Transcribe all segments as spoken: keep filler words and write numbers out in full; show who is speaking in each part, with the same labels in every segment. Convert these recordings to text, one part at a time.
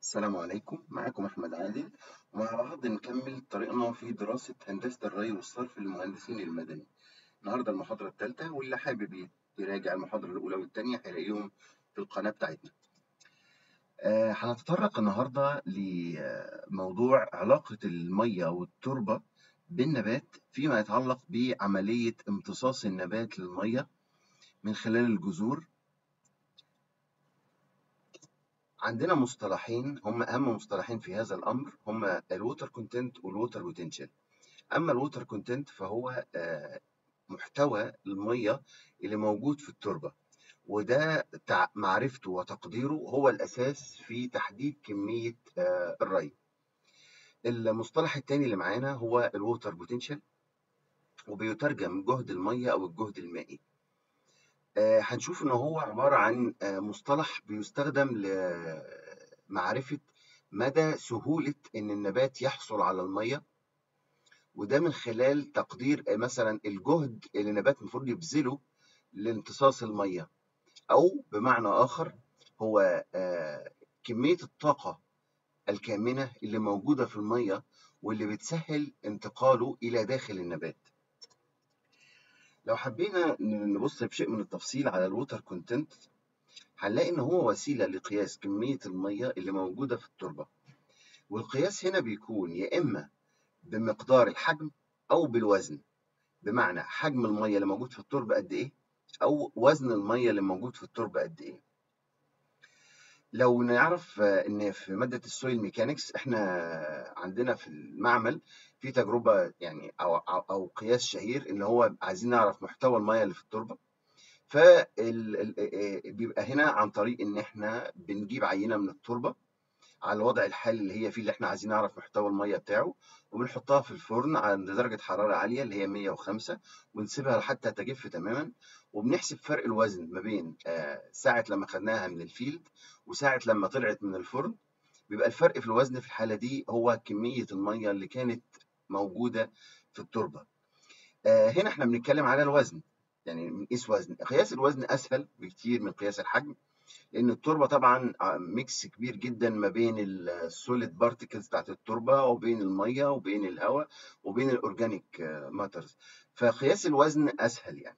Speaker 1: السلام عليكم، معاكم أحمد عادل، ومع بعض نكمل طريقنا في دراسة هندسة الري والصرف للمهندسين المدني. النهاردة المحاضرة الثالثة، واللي حابب يراجع المحاضرة الأولى والثانية هيلاقيهم في القناة بتاعتنا. آه، هنتطرق النهاردة لموضوع علاقة المية والتربة بالنبات فيما يتعلق بعملية امتصاص النبات للمية من خلال الجذور. عندنا مصطلحين هم أهم مصطلحين في هذا الأمر، هم الووتر كونتنت والووتر بوتنشال. أما الووتر كونتنت فهو آه، محتوى المية اللي موجود في التربة، وده تع- معرفته وتقديره هو الأساس في تحديد كمية آه، الري. المصطلح الثاني اللي معانا هو الووتر بوتنشال، وبيترجم جهد المية أو الجهد المائي. آه، هنشوف إن هو عبارة عن آه، مصطلح بيستخدم لمعرفة مدى سهولة إن النبات يحصل على المية، وده من خلال تقدير آه، مثلا الجهد اللي النبات المفروض يبذله لامتصاص المية، أو بمعنى آخر هو آه، كمية الطاقة الكامنة اللي موجودة في المية واللي بتسهل انتقاله إلى داخل النبات. لو حبينا نبص بشيء من التفصيل على الووتر كونتنت، هنلاقي إن هو وسيلة لقياس كمية المية اللي موجودة في التربة، والقياس هنا بيكون يا إما بمقدار الحجم أو بالوزن، بمعنى حجم المية اللي موجود في التربة قد إيه، أو وزن المية اللي موجود في التربة قد إيه. لو نعرف آه، إن في مادة السويل ميكانيكس إحنا عندنا في المعمل في تجربة يعني أو أو أو قياس شهير، اللي هو عايزين نعرف محتوى المية اللي في التربة. فبيبقى هنا عن طريق إن إحنا بنجيب عينة من التربة على الوضع الحالي اللي هي فيه، اللي إحنا عايزين نعرف محتوى المية بتاعه، وبنحطها في الفرن عند درجة حرارة عالية اللي هي مية وخمسة، ونسيبها حتى تجف تماما. وبنحسب فرق الوزن ما بين آه، ساعة لما خدناها من الفيلد وساعة لما طلعت من الفرن. بيبقى الفرق في الوزن في الحالة دي هو كمية المية اللي كانت موجودة في التربة. آه، هنا احنا بنتكلم على الوزن، يعني بنقيس وزن. قياس الوزن أسهل بكتير من قياس الحجم، لأن التربة طبعا ميكس كبير جدا ما بين السوليد بارتكلز بتاعت التربة وبين المية وبين الهواء وبين الأورجانيك ماترز، فقياس الوزن أسهل يعني.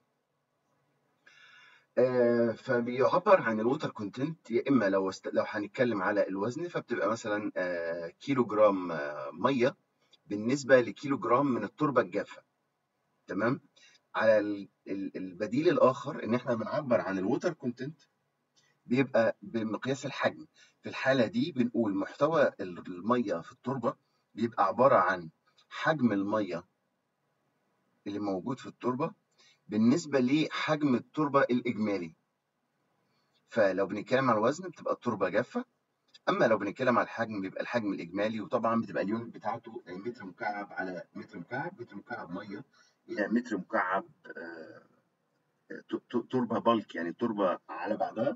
Speaker 1: آه، فبيعبر عن الووتر كونتنت يا إما لو است... لو هنتكلم على الوزن، فبتبقى مثلا آه، كيلو جرام آه، مية بالنسبة لكيلو جرام من التربة الجافة. تمام. على ال- ال- البديل الآخر إن إحنا بنعبر عن الووتر كونتنت بيبقى بمقياس الحجم. في الحالة دي بنقول محتوى المية في التربة بيبقى عبارة عن حجم المية اللي موجود في التربة بالنسبة لحجم التربة الإجمالي. فلو بنتكلم على الوزن بتبقى التربة جافة، أما لو بنتكلم على الحجم بيبقى الحجم الإجمالي. وطبعا بتبقى اليونت بتاعته متر مكعب على متر مكعب، متر مكعب مية إلى متر مكعب آه، ت- ت- تربة بالك، يعني تربة على بعضها.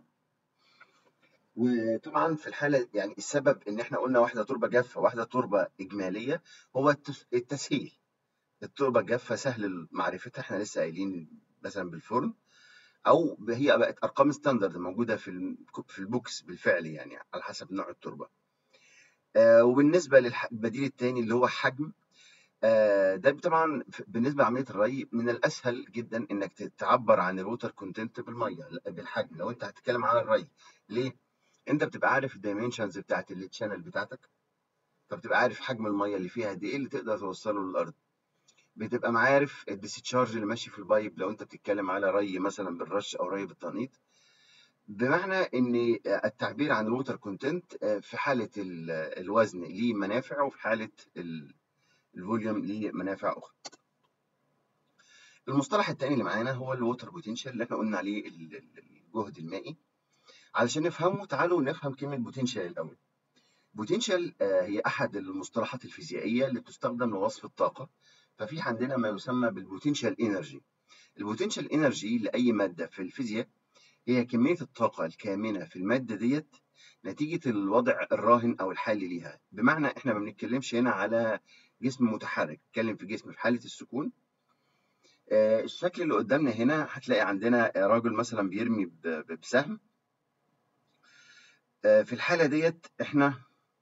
Speaker 1: وطبعا في الحالة يعني السبب إن إحنا قلنا واحدة تربة جافة واحدة تربة إجمالية هو التس- التسهيل. التربة الجافة سهل معرفتها، إحنا لسه قايلين مثلا بالفرن، أو هي بقت أرقام ستاندرد موجودة في ال- في البوكس بالفعل، يعني على حسب نوع التربة. آه، وبالنسبة للبديل الثاني اللي هو حجم، آه، ده طبعا ف- بالنسبة لعملية الري من الأسهل جدا إنك ت- تعبر عن الووتر كونتنت بالمية بالحجم لو أنت هتتكلم على الري. ليه؟ أنت بتبقى عارف الدايمنشنز بتاعت التشانل بتاعتك، فبتبقى عارف حجم المية اللي فيها قد إيه اللي تقدر توصله للأرض. بتبقى معارف الديسشارج اللي ماشي في البايب لو أنت بتتكلم على ري مثلا بالرش أو ري بالتنقيط. بمعنى إن التعبير عن الووتر كونتنت في حالة ال- الوزن ليه منافع، وفي حالة ال- الفوليوم ليه منافع أخرى. المصطلح التاني اللي معانا هو الووتر بوتنشال، اللي احنا قلنا عليه ال- ال- الجهد المائي. علشان نفهمه تعالوا نفهم كلمة بوتنشال الأول. بوتنشال هي أحد المصطلحات الفيزيائية اللي بتستخدم لوصف الطاقة. ففي عندنا ما يسمى بالبوتنشال انرجي. البوتنشال انرجي لأي مادة في الفيزياء هي كمية الطاقة الكامنة في المادة ديت نتيجة الوضع الراهن أو الحالي ليها. بمعنى إحنا ما بنتكلمش هنا على جسم متحرك، بنتكلم في جسم في حالة السكون. آه، الشكل اللي قدامنا هنا هتلاقي عندنا راجل مثلا بيرمي ب- ب- بسهم. آه، في الحالة ديت احنا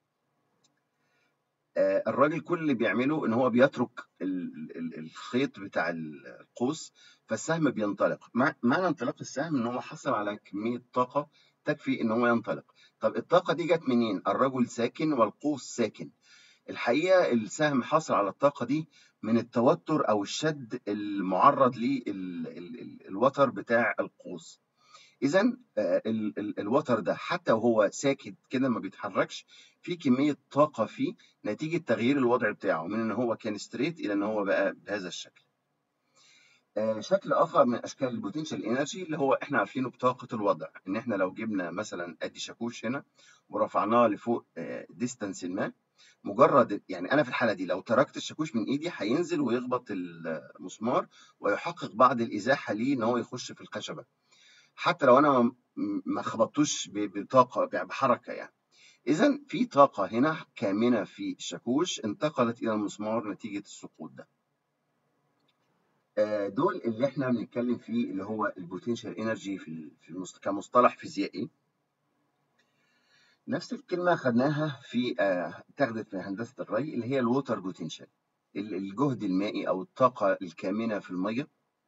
Speaker 1: آه، الراجل كل اللي بيعمله ان هو بيترك ال- ال- الخيط بتاع القوس، فالسهم بينطلق. مع- معنى انطلاق السهم ان هو حصل على كمية طاقة تكفي ان هو ينطلق. طب الطاقة دي جت منين؟ الرجل ساكن والقوس ساكن. الحقيقة السهم حصل على الطاقة دي من التوتر او الشد المعرض للوتر بتاع القوس. إذًا آآ ال ال الوتر ده حتى وهو ساكت كده ما بيتحركش، في كمية طاقة فيه نتيجة تغيير الوضع بتاعه، من إن هو كان straight إلى إن هو بقى بهذا الشكل. آآ شكل آخر من أشكال الpotential energy اللي هو إحنا عارفينه بطاقة الوضع، إن إحنا لو جبنا مثلًا أدي شاكوش هنا ورفعناه لفوق آآ distance ما، مجرد يعني أنا في الحالة دي لو تركت الشاكوش من إيدي هينزل ويخبط المسمار ويحقق بعض الإزاحة ليه إن هو يخش في الخشبة. حتى لو أنا م ما خبطتوش ب بطاقة ب بحركة يعني. إذًا في طاقة هنا كامنة في الشاكوش انتقلت إلى المسمار نتيجة السقوط ده. آآ دول اللي إحنا بنتكلم فيه اللي هو الpotential energy في ال في المص كمصطلح فيزيائي. نفس الكلمة خدناها في آآ اتاخدت في هندسة الري اللي هي الwater potential، ال الجهد المائي أو الطاقة الكامنة في المَيّة.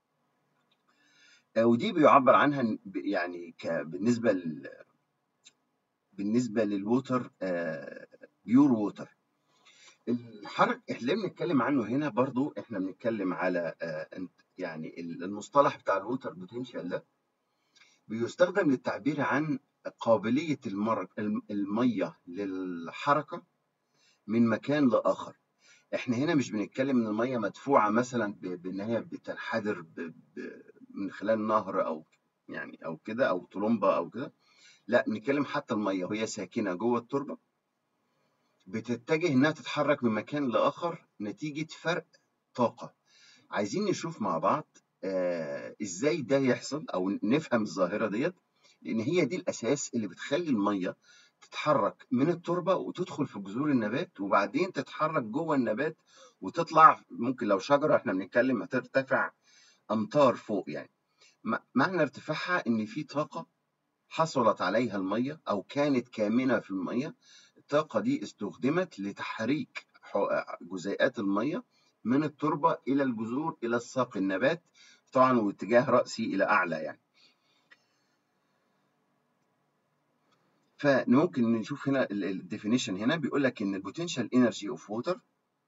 Speaker 1: آآ ودي بيُعبّر عنها ن ب يعني ك بالنسبة ل بالنسبة للwater آآ pure water. الحرك اللي بنتكلم عنه هنا برضه إحنا بنتكلم على آآ أنت يعني ال المصطلح بتاع الwater potential ده بيُستخدم للتعبير عن قابلية المر الم المَيّة للحركة من مكان لآخر. إحنا هنا مش بنتكلم إن المَيّة مدفوعة مثلًا ب بإن هي بتنحدر ب ب من خلال نهر أو يعني أو كده أو طُلمبة أو كده، لأ بنتكلم حتى المَيّة وهي ساكنة جوّه التربة بتتجه إنها تتحرك من مكان لآخر نتيجة فرق طاقة. عايزين نشوف مع بعض آآ إزاي ده يحصل أو نفهم الظاهرة ديّة، لإن هي دي الأساس اللي بتخلّي المَيّة تتحرك من التربة وتدخل في جذور النبات، وبعدين تتحرك جوّه النبات وتطلع ممكن لو شجرة إحنا بنتكلم هترتفع أمتار فوق يعني. م معنى ارتفاعها إن في طاقة حصلت عليها المَيّة أو كانت كامنة في المَيّة، الطاقة دي استُخدمت لتحريك ح جزيئات المَيّة من التربة إلى الجذور إلى ساق النبات، طبعًا واتجاه رأسي إلى أعلى يعني. فممكن نشوف هنا ال الdefinition هنا بيقول لك إن الpotential energy of water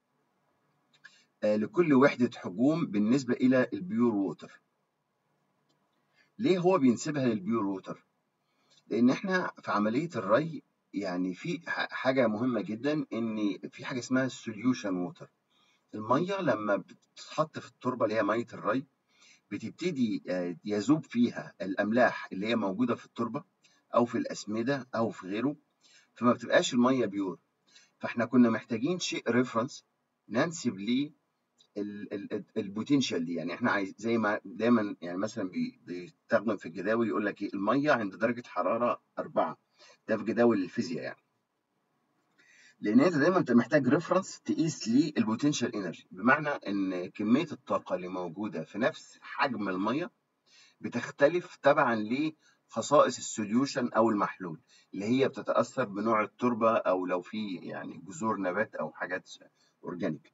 Speaker 1: آآ لكل وحدة حجوم بالنسبة إلى الpure water. ليه هو بينسبها للpure water؟ لإن إحنا في عملية الري يعني في ح حاجة مهمة جدًا، إن في حاجة اسمها solution water. المَيّة لمّا بتتحط في التربة اللي هي مَيّة الري، بتبتدي آآ يذوب فيها الأملاح اللي هي موجودة في التربة أو في الأسمدة أو في غيره، فما بتبقاش المَيّة pure. فإحنا كنا محتاجين شيء reference ننسب ليه ال ال ال الpotential دي. يعني إحنا عايز زي ما دايمًا يعني مثلًا بي بيستخدم في الجداول يقول لك إيه، المَيّة عند درجة حرارة أربعة، ده في جداول الفيزيا يعني. لأن أنت دايمًا بتبقى محتاج reference تقيس ليه الpotential energy، بمعنى إن كمية الطاقة اللي موجودة في نفس حجم المَيّة بتختلف تبعًا لخصائص الsolution أو المحلول، اللي هي بتتأثر بنوع التربة أو لو في يعني جذور نبات أو حاجات organic.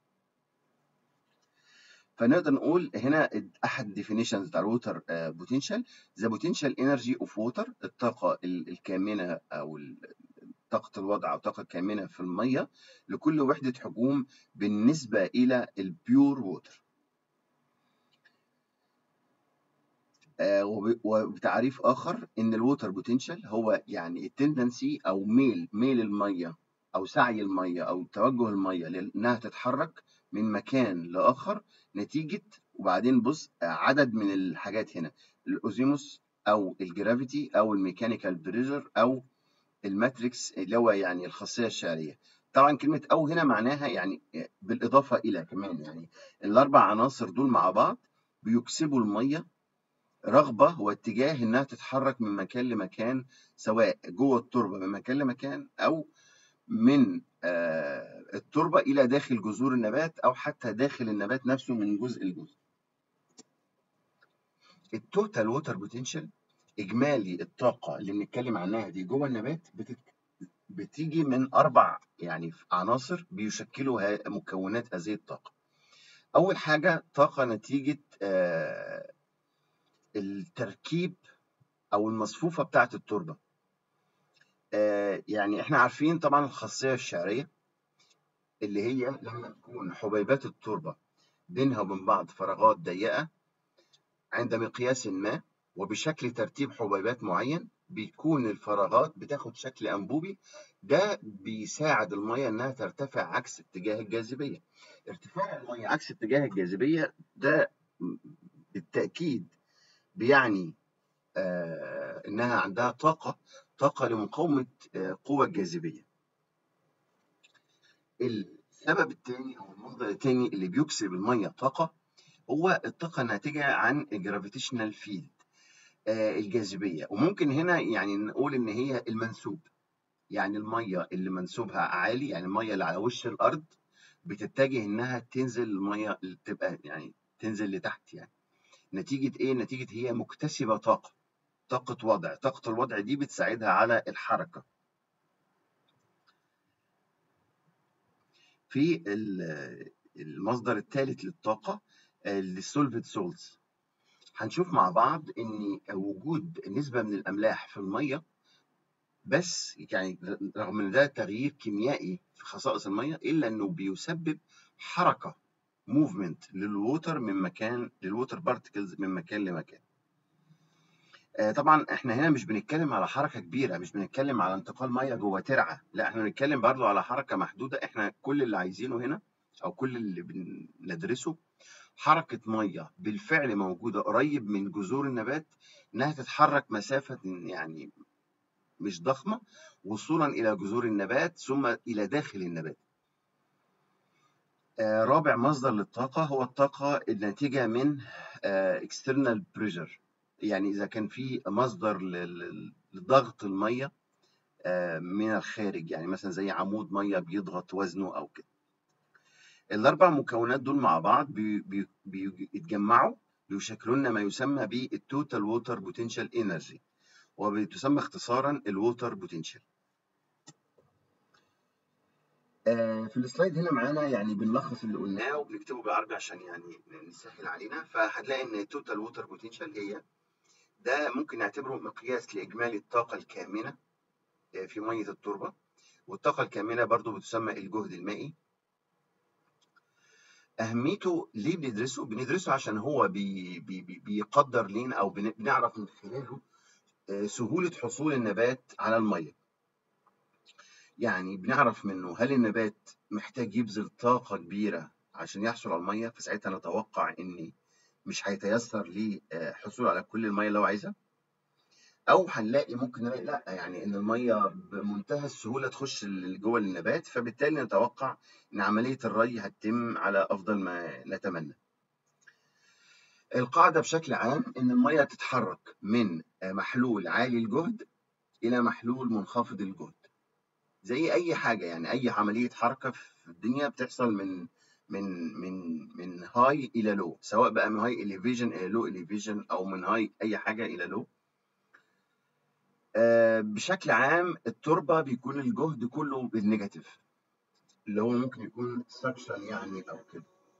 Speaker 1: فنقدر نقول هنا أحد definitions بتاع الwater آآ potential the potential energy of water الطاقة ال الكامنة أو ال طاقة الوضع أو طاقة كامنة في المَيّة لكل وحدة حجوم بالنسبة إلى الpure water. آآ وب وبتعريف آخر إن الwater potential هو يعني الtendency أو ميل ميل المَيّة أو سعي المَيّة أو توجه المَيّة لإنها تتحرك من مكان لآخر نتيجة وبعدين بُص عدد من الحاجات هنا الأوزيموس أو الgravity أو الmechanical pressure أو الماتريكس اللي هو يعني الخاصية الشعرية. طبعًا كلمة أو هنا معناها يعني آآ بالإضافة إلى كمان، يعني الأربع عناصر دول مع بعض بيكسبوا المَيّة رغبة واتجاه إنها تتحرك من مكان لمكان، سواء جوّه التربة من مكان لمكان أو من آآ التربة إلى داخل جذور النبات أو حتى داخل النبات نفسه من جزء لجزء. الtotal water potential إجمالي الطاقة اللي بنتكلم عنها دي جوّه النبات بتت بتيجي من أربع يعني عناصر بيشكلوا ها- مكونات هذه الطاقة. أول حاجة طاقة نتيجة آه، التركيب أو المصفوفة بتاعة التربة. آه، يعني إحنا عارفين طبعا الخاصية الشعرية اللي هي لما تكون حبيبات التربة بينها وبين بعض فراغات ضيقة عند مقياس ما وبشكل ترتيب حبيبات معين، بيكون الفراغات بتاخد شكل أنبوبي. ده بيساعد المية إنها ترتفع عكس اتجاه الجاذبية. ارتفاع المية عكس اتجاه الجاذبية ده بالتأكيد بيعني آه إنها عندها طاقة طاقة لمقاومة آه قوى الجاذبية. السبب الثاني أو المصدر الثاني اللي بيكسب المية طاقة هو الطاقة الناتجة عن الجرافيتيشنال فيلد، آه، الجاذبية. وممكن هنا يعني نقول إن هي المنسوب، يعني المية اللي منسوبها عالي، يعني المية اللي على وش الأرض بتتجه إنها تنزل، المية اللي تبقى يعني تنزل لتحت، يعني نتيجة إيه؟ نتيجة هي مكتسبة طاقة، طاقة وضع. طاقة الوضع دي بتساعدها على الحركة. في ال- المصدر الثالث للطاقة السولفيد سولز. هنشوف مع بعض إن وجود نسبة من الأملاح في المية، بس يعني رغم ان ده تغيير كيميائي في خصائص الميه، الا انه بيسبب حركه، موفمنت للووتر من مكان للووتر بارتكلز من مكان لمكان. آه طبعا احنا هنا مش بنتكلم على حركه كبيره، مش بنتكلم على انتقال ميه جوه ترعه، لا احنا بنتكلم برضه على حركه محدوده. احنا كل اللي عايزينه هنا او كل اللي بندرسه حركه ميه بالفعل موجوده قريب من جذور النبات، انها تتحرك مسافه يعني مش ضخمة وصولا إلى جذور النبات ثم إلى داخل النبات. آه، رابع مصدر للطاقة هو الطاقة الناتجة من آه، external pressure، يعني إذا كان في مصدر لل- لضغط المية آه، من الخارج، يعني مثلا زي عمود مية بيضغط وزنه أو كده. الأربع مكونات دول مع بعض بي- بي- بيتجمعوا بيشكلوا لنا ما يسمى بالتوتال ووتر بوتنشال انرجي، وبتسمى اختصارا الووتر بوتنشال. آه، في السلايد هنا معانا يعني بنلخص اللي قلناه وبنكتبه بالعربي عشان يعني نسهل علينا. فهتلاقي ان التوتال ووتر بوتنشال هي ده ممكن نعتبره مقياس لاجمالي الطاقه الكامنه آه، في ميه التربه. والطاقه الكامنه برضو بتسمى الجهد المائي. اهميته ليه بندرسه؟ بندرسه عشان هو بي بي بي بيقدر لينا او بن- بنعرف من خلاله آه، سهوله حصول النبات على الميه. يعني بنعرف منه هل النبات محتاج يبذل طاقة كبيرة عشان يحصل على المية، فساعتها نتوقع إن مش هيتيسر ليه آه، حصول على كل المية اللي هو عايزها. أو هنلاقي ممكن نلاقي لأ، يعني إن المية بمنتهى السهولة تخش ل- جوه النبات، فبالتالي نتوقع إن عملية الري هتتم على أفضل ما نتمنى. القاعدة بشكل عام إن المية تتحرك من آه، محلول عالي الجهد إلى محلول منخفض الجهد، زي اي حاجه. يعني اي عمليه حركه في الدنيا بتحصل من من من من هاي الى لو، سواء بقى من هاي اليفيجن الى لو اليفيجن او من هاي اي حاجه الى لو. آه بشكل عام التربه بيكون الجهد كله بالنيجاتيف، اللي هو ممكن يكون سكشن يعني او كده.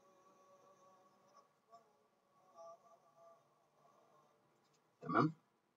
Speaker 1: تمام.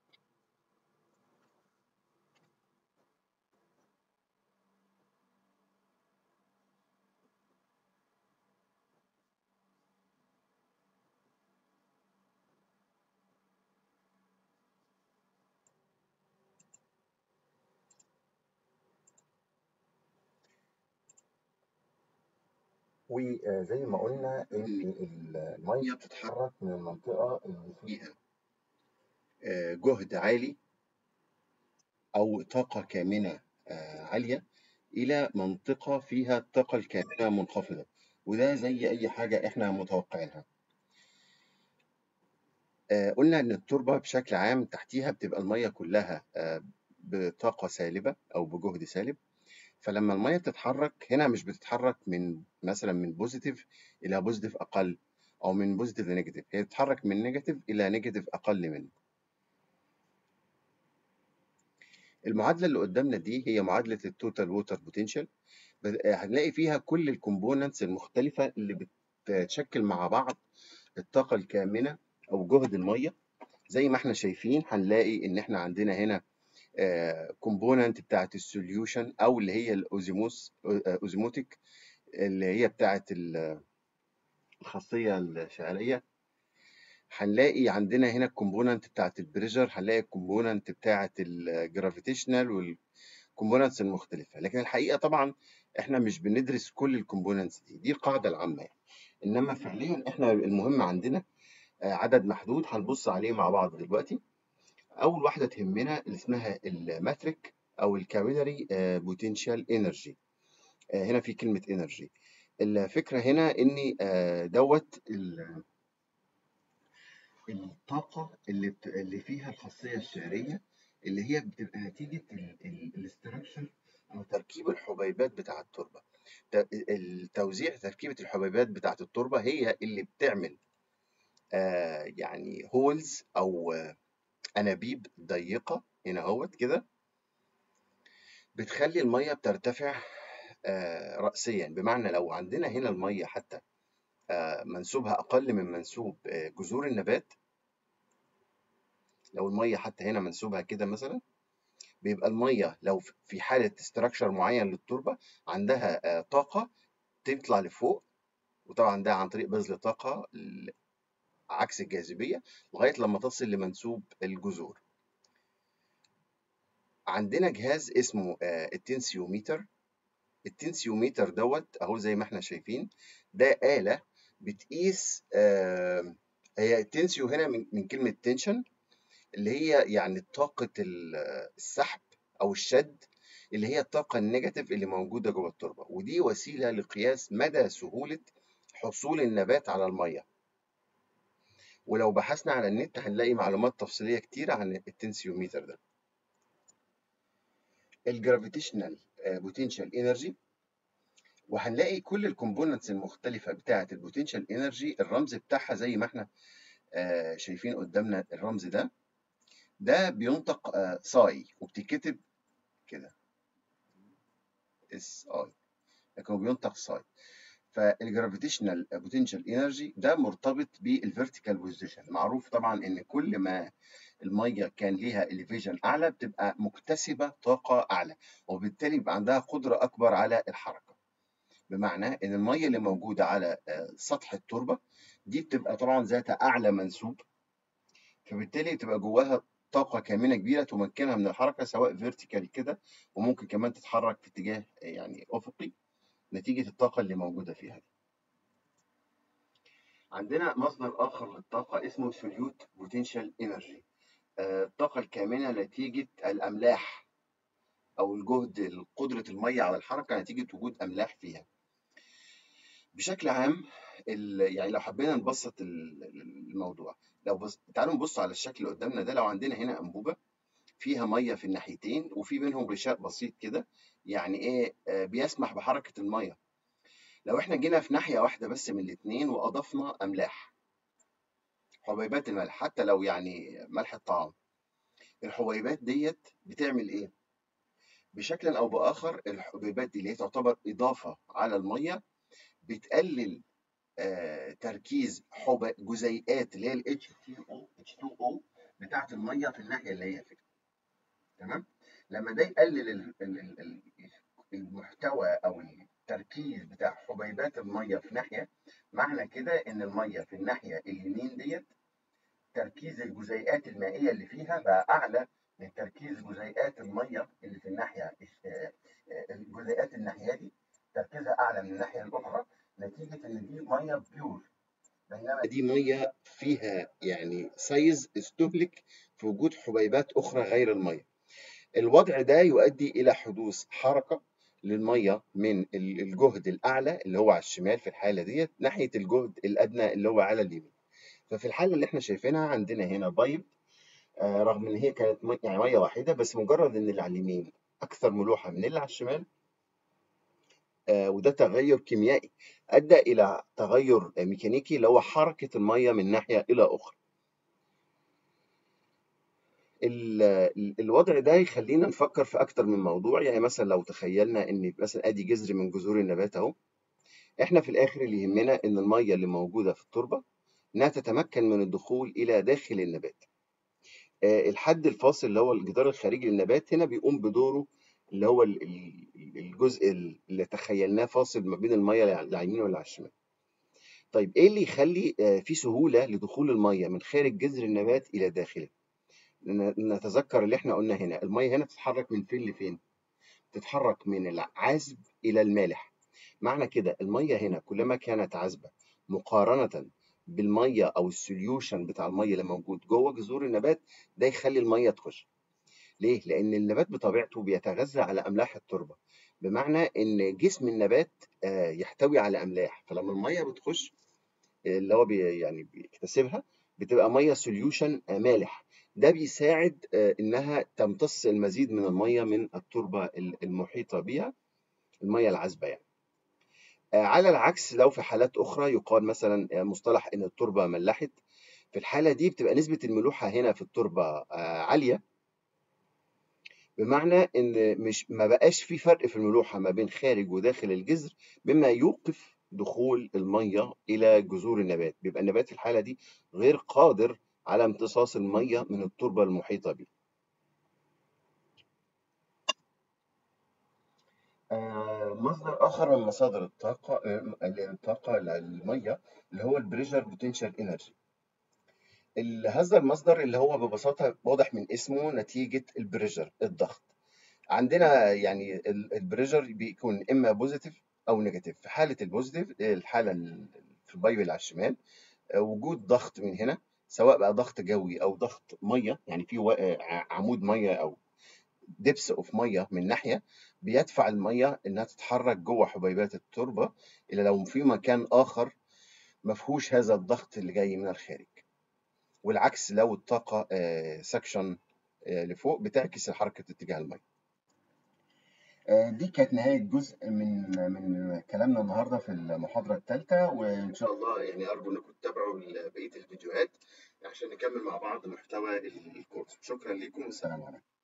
Speaker 1: وزي ما قلنا ان الميه بتتحرك من المنطقه اللي فيها آه، جهد عالي او طاقه كامنه آه، عاليه إلى منطقة فيها الطاقة الكامنة منخفضة، وده زي أي حاجة إحنا متوقعينها. آه، قلنا إن التربة بشكل عام تحتيها بتبقى المية كلها آه، بطاقة سالبة أو بجهد سالب. فلما المية بتتحرك هنا مش بتتحرك من مثلا من بوزيتيف إلى بوزيتيف أقل، أو من بوزيتيف لنيجاتيف، هي بتتحرك من نيجاتيف إلى نيجاتيف أقل منه. المعادلة اللي قدامنا دي هي معادلة التوتال ووتر بوتنشال. هنلاقي فيها كل الكومبوننتس المختلفة اللي بتشكل مع بعض الطاقة الكامنة أو جهد المية. زي ما احنا شايفين هنلاقي إن احنا عندنا هنا كومبوننت بتاعت السوليوشن أو اللي هي الأوزيموس أوزيموتيك، اللي هي بتاعت الخاصية الشعرية. هنلاقي عندنا هنا الكومبوننت بتاعت البريشر، هنلاقي الكومبوننت بتاعت الجرافيتيشنال والكومبوننتس المختلفة. لكن الحقيقة طبعا احنا مش بندرس كل الكومبوننتس دي، دي القاعدة العامة يعني. انما فعليا احنا المهم عندنا عدد محدود هنبص عليه مع بعض دلوقتي. اول واحدة تهمنا اللي اسمها الماتريك او الكابيلاري بوتنشال انرجي. هنا في كلمة انرجي. الفكرة هنا ان دوت الطاقة اللي بت... اللي فيها الخاصية الشعرية، اللي هي بتبقى نتيجة الاستراكشر أو تركيب الحبيبات بتاع التربة. ت- التوزيع تركيبة الحبيبات بتاعة التربة هي اللي بتعمل آه يعني هولز أو آه أنابيب ضيقة هنا اهوت كده، بتخلي المية بترتفع آه رأسيا. بمعنى لو عندنا هنا المية حتى آه منسوبها أقل من منسوب آه جذور النبات، لو المية حتى هنا منسوبها كده مثلا، بيبقى الميه لو في حاله استراكشر معين للتربه عندها آه، طاقه تطلع لفوق، وطبعا ده عن طريق بذل طاقه عكس الجاذبيه لغايه لما تصل لمنسوب الجذور. عندنا جهاز اسمه آه، التنسيوميتر. التنسيوميتر دوت اهو زي ما احنا شايفين، ده آلة بتقيس آه، هي التنسيو هنا من من كلمة تنشن، اللي هي يعني طاقة السحب أو الشد، اللي هي الطاقة النيجاتيف اللي موجودة جوه التربة. ودي وسيلة لقياس مدى سهولة حصول النبات على المية. ولو بحثنا على النت هنلاقي معلومات تفصيلية كتير عن التنسيوميتر ده. الجرافيتيشنال بوتنشال انرجي، وهنلاقي كل الكومبوننتس المختلفة بتاعة البوتنشال انرجي الرمز بتاعها زي ما احنا آه، شايفين قدامنا. الرمز ده ده بينطق آه، ساي، وبتتكتب كده اس اي، لكن هو بينطق ساي. فالجرافيتيشنال بوتنشال انرجي ده مرتبط بالفيرتيكال بوزيشن. معروف طبعا ان كل ما الميه كان ليها اليفيشن اعلى بتبقى مكتسبه طاقه اعلى، وبالتالي يبقى عندها قدره اكبر على الحركه. بمعنى ان الميه اللي موجوده على سطح التربه دي بتبقى طبعا ذات اعلى منسوب، فبالتالي بتبقى جواها طاقه كامنه كبيره تمكنها من الحركه سواء فيرتيكال كده، وممكن كمان تتحرك في اتجاه يعني افقي نتيجه الطاقه اللي موجوده فيها دي. عندنا مصدر آخر للطاقة اسمه سوليوت بوتنشال انرجي، الطاقة الكامنة نتيجة الأملاح أو الجهد قدرة المية على الحركة نتيجة وجود أملاح فيها. بشكل عام يعني لو حبينا نبسط الموضوع، لو بص... تعالوا نبص على الشكل اللي قدامنا ده. لو عندنا هنا أنبوبة فيها مية في الناحيتين وفي بينهم غشاء بسيط كده، يعني إيه آه بيسمح بحركة المية. لو إحنا جينا في ناحية واحدة بس من الاتنين وأضفنا أملاح، حبيبات الملح، حتى لو يعني ملح الطعام، الحبيبات ديت بتعمل ايه؟ بشكل او باخر الحبيبات دي اللي هي تعتبر اضافه على الميه بتقلل آه تركيز حب... جزيئات اللي هي ال اتش تو او اتش تو او بتاعه الميه في الناحيه اللي هي فيها. تمام؟ لما ده يقلل ال... ال... ال... المحتوى او التركيز بتاع حبيبات الميه في ناحيه، معنى كده ان الميه في الناحيه اليمين ديت تركيز الجزيئات المائية اللي فيها بقى أعلى من تركيز جزيئات المية اللي في الناحية الجزيئات الناحية دي تركيزها أعلى من الناحية الأخرى، نتيجة إن دي مية بيور، بينما دي مية فيها يعني سايز استهلك في وجود حبيبات أخرى غير المية. الوضع ده يؤدي إلى حدوث حركة للمية من الجهد الأعلى اللي هو على الشمال في الحالة ديت ناحية الجهد الأدنى اللي هو على اليمين. ففي الحالة اللي احنا شايفينها عندنا هنا بيض، آه رغم ان هي كانت مي يعني ميه واحده، بس مجرد ان اللي على اليمين اكثر ملوحه من اللي على الشمال، آه وده تغير كيميائي ادى الى تغير ميكانيكي اللي هو حركه الميه من ناحيه الى اخرى. ال- ال- الوضع ده يخلينا نفكر في اكتر من موضوع. يعني مثلا لو تخيلنا ان مثلا ادي جذر من جذور النبات اهو، احنا في الاخر اللي يهمنا ان الميه اللي موجوده في التربه انها تتمكن من الدخول الى داخل النبات. آه، الحد الفاصل اللي هو الجدار الخارجي للنبات هنا بيقوم بدوره، اللي هو ال- ال- الجزء اللي تخيلناه فاصل ما بين الميه اللي على اليمين واللي على الشمال. طيب ايه اللي يخلي آه، في سهوله لدخول الميه من خارج جذر النبات الى داخله؟ ن- نتذكر اللي احنا قلنا هنا، الميه هنا تتحرك من فين لفين؟ تتحرك من العذب الى المالح. معنى كده الميه هنا كلما كانت عذبه مقارنه بالميه او السوليوشن بتاع الميه اللي موجود جوه جذور النبات، ده يخلي الميه تخش. ليه؟ لأن النبات بطبيعته بيتغذى على أملاح التربة، بمعنى إن جسم النبات آه، يحتوي على أملاح، فلما المية بتخش اللي هو بي يعني بيكتسبها بتبقى مية سوليوشن مالح. ده بيساعد آه، إنها تمتص المزيد من المية من التربة ال- المحيطة بيها، المية العذبة يعني. آه، على العكس لو في حالات أخرى يقال مثلا آه، مصطلح إن التربة ملحت، في الحالة دي بتبقى نسبة الملوحة هنا في التربة آه، عالية، بمعنى إن مش ما بقاش في فرق في الملوحة ما بين خارج وداخل الجذر، بما يوقف دخول المية إلى جذور النبات. بيبقى النبات في الحالة دي غير قادر على امتصاص المية من التربة المحيطة به. آه، مصدر آخر من مصادر الطاقة آه، الطاقة المية اللي هو البريشر بوتنشال انرجي. هذا المصدر اللي هو ببساطة واضح من اسمه نتيجة البريشر، الضغط. عندنا يعني ال- البريشر بيكون اما بوزيتيف او نيجاتيف. في حاله البوزيتيف الحاله ال- في البايو اللي على الشمال، آه، وجود ضغط من هنا، سواء بقى ضغط جوي او ضغط ميه، يعني في و- آه، ع- عمود ميه او دبس اوف ميه من ناحيه، بيدفع الميه انها تتحرك جوه حبيبات التربه، الا لو في مكان اخر ما فيهوش هذا الضغط اللي جاي من الخارج. والعكس لو الطاقه سكشن لفوق بتعكس حركه اتجاه الميه. آه، دي كانت نهاية جزء من من كلامنا النهارده في المحاضرة الثالثة، وإن شاء الله يعني أرجو إنكم تتابعوا بقية الفيديوهات عشان نكمل مع بعض محتوى الكورس. شكرا لكم والسلام عليكم.